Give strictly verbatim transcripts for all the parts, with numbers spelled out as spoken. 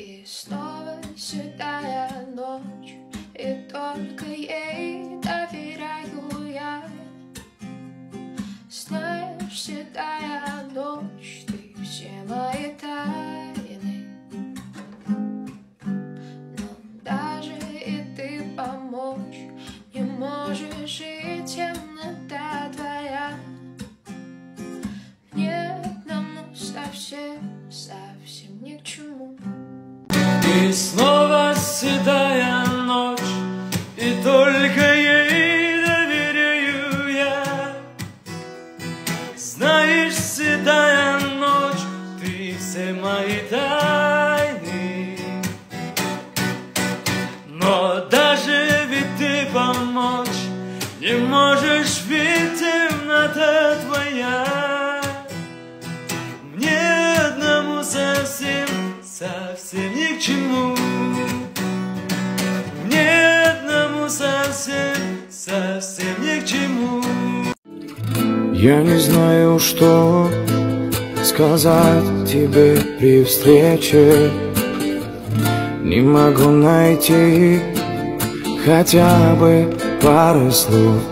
И снова седая ночь, и только ей доверяю я. Знаешь, седая ночь, ты все мои тайны, но даже и ты помочь не можешь, и темнота твоя мне одному совсем, совсем ни к чему. И снова седая ночь, и только ей доверяю я. Знаешь, седая ночь, ты все мои тайны, но даже ведь ты помочь не можешь, ведь темнота твоя мне одному совсем, совсем ни к чему. Мне одному совсем, совсем ни к чему. Я не знаю, что сказать тебе при встрече. Не могу найти хотя бы пары слов.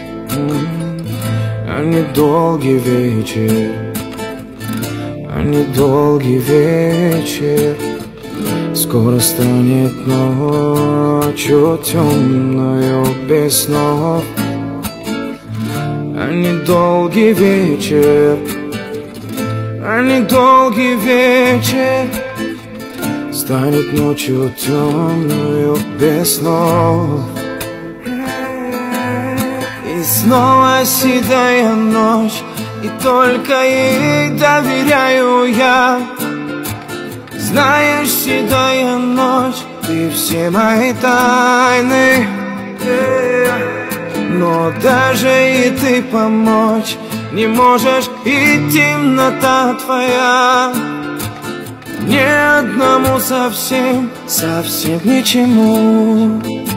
А недолгий вечер, а недолгий вечер скоро станет ночью темною без снов. А недолгий вечер, а недолгий вечер станет ночью темною без снов. И снова седая ночь, и только ей доверяю я. Знаешь, седая ночь, ты все мои тайны, но даже и ты помочь не можешь, и темнота твоя мне одному совсем, совсем ничему.